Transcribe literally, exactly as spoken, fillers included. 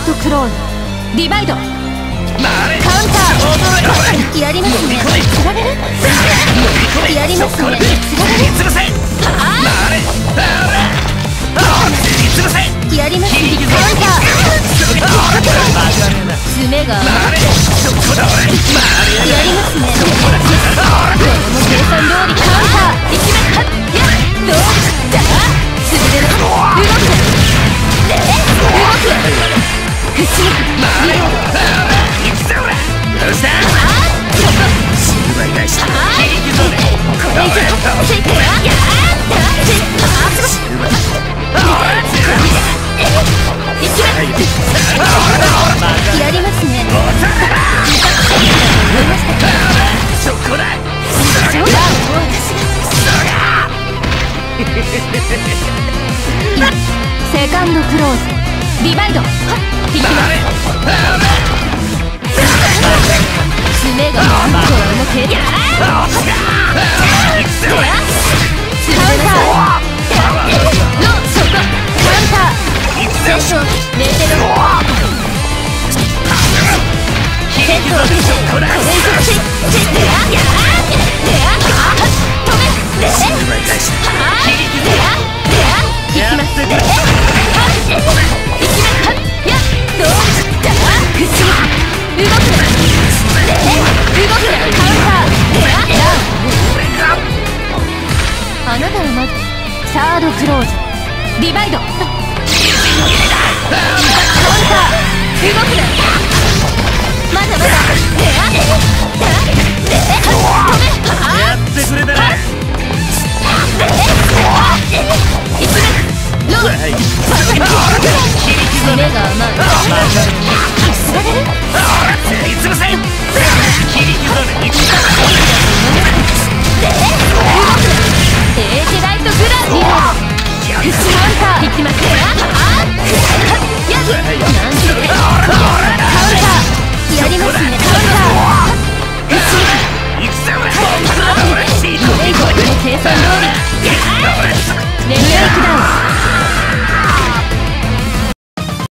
ドクローンディバイドカウンターやりますね。つられるやりますね。つられるやりますね。カウンター爪が甘いやりますね。これも計算通りカウンターいきますか。やっどうだつぶれる動く動く口にリロード行くぜ俺よっしゃシルバー返しこれ以上ついてややシルバーやりますね。そこだそうだセカンドクローズディバイドいきます爪がこれも消えてカウンターのそこカウンターセットメーテロセットこれ以上これ以上チェッチェッテやや止めでいきますでいきますかやどうだ口動くな動くなカウンターあなたはまずサードクローズディバイドカウンター動くなまだまだやってくれたねいきますロー爪が甘いつられる